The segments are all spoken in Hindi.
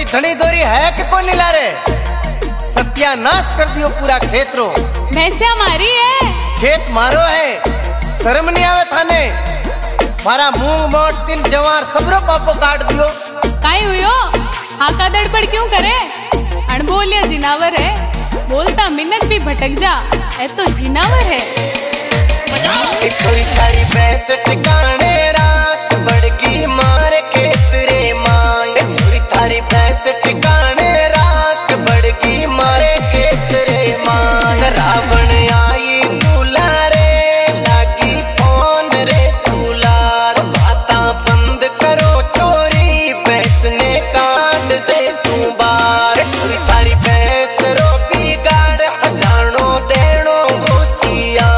धनी दोरी है कि कौन ला रे? सत्यानाश कर दियो पूरा खेत रो। भैंसे हमारी है, खेत मारो है, शर्म नहीं आवे थाने? मारा मूंग मोट तिल जवार सबरो पापो काट दियो। काई हुयो? हाका दड़पड़ क्यों करे? अनबोलिया जिनावर है, बोलता मिन्नत भी भटक जा, ऐ तो जिनावर है। छोरी थारी भैंस ठिकाने रात बड़की मार खेत रे माई। छोरी थारी भैंस ठिकाने रात बड़की मारे खेत रे माई। रावण आई दूला रे लागी फोन रे दूलार। बाता बंद करो चोरी भैंस ने काट दे तू बार। छोरी थारी भैंस रो बिगाड़ हजानो देनो घुसिया।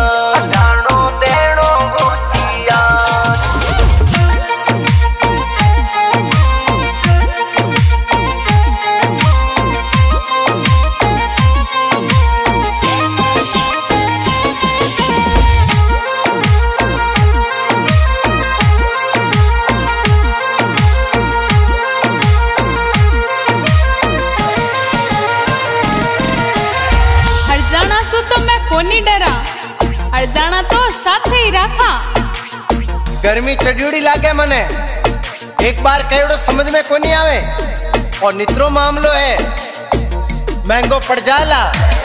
कोनी डरा, अड़जाना तो साथे ही रखा। गर्मी चढ़ियोड़ी लागे मने, एक बार कहोड़ो समझ में कोनी आवे और नित्रो मामलो है महंगो पड़ जाला।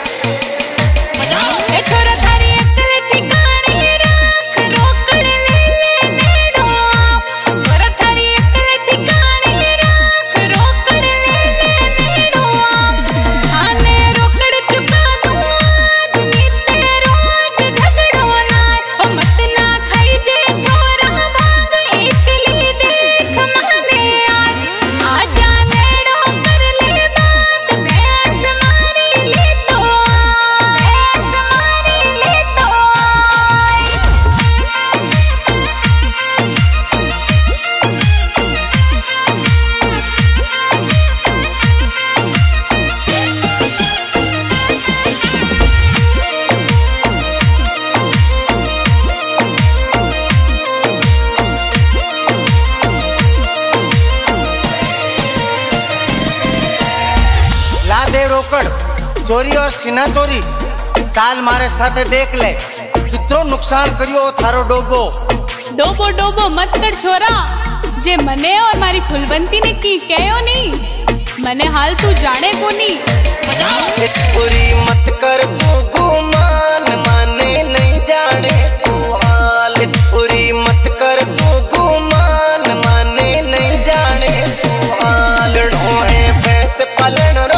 चोरी और सीना चोरी चाल मारे साथे देख ले कितनो नुकसान करियो थारो डोबो। डोबो डोबो मत कर छोरा, जे मने और मारी फुलवंती ने की कहो नहीं, मने हाल तू जाने को नहीं। पूरी मत कर तू गुमान, माने नहीं जाने तू हाल। पूरी मत कर तू गुमान, माने नहीं जाने तू हाल। ढोए भैंस पलन रो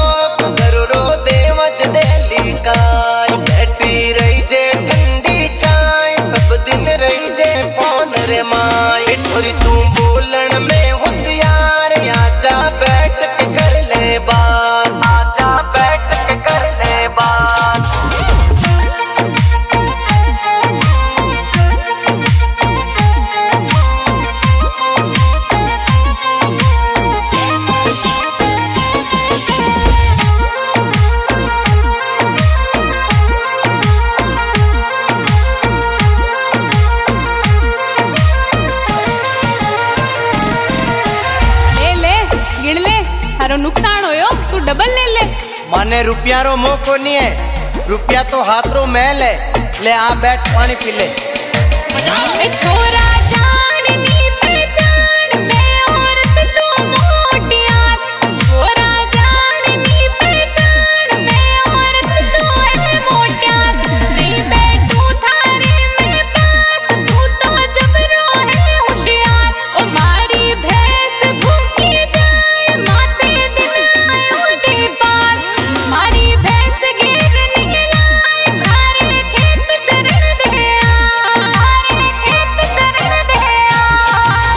बैठी रही जे ठंडी चाय, सब दिन रही जे फोन रे माई। छोरी तू बोलन में होशियार, आजा बैठ के कर ले बात, आजा बैठ के कर ले बात। नुकसान होयो तू डबल ले ले। माने रुपया रो मोह को नहीं है, रुपया तो हाथ रो महल है। ले आ बैठ पानी पी ले। छोरा जाननी पहचान मैं औरत तू मोटियार। छोरा जाननी पहचान मैं औरत तू है मोटियार। नहीं बैठू थारे में पास, तू तो जबरो है होशियार। ओ मारी भैंस भूखी जाए, माथे मारी भैंस गिर निकलाए, थारे खेत चरण दे आ, थारे खेत चरण दे आ।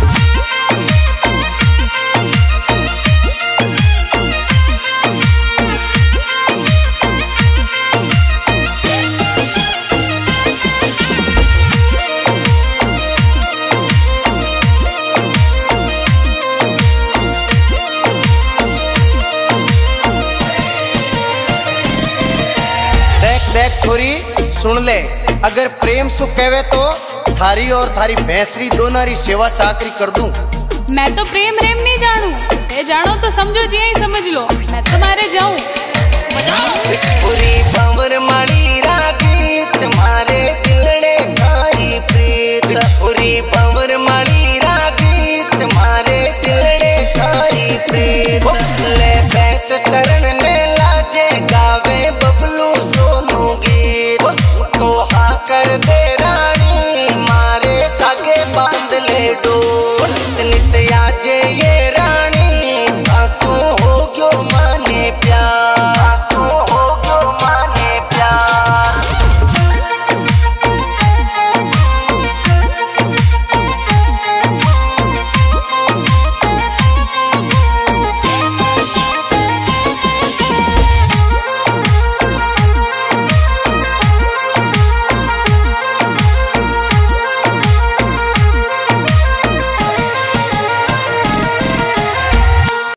देख छोरी सुन ले, अगर प्रेम सु कहवे तो थारी और थारी भैंसरी दोनारी सेवा चाकरी कर दूं। मैं तो प्रेम रेम नहीं जानू, ये जानो तो समझो जी ही समझ लो, मैं तुम्हारे जाऊं। पूरी पावर माड़ी राखी तुम्हारे दिलने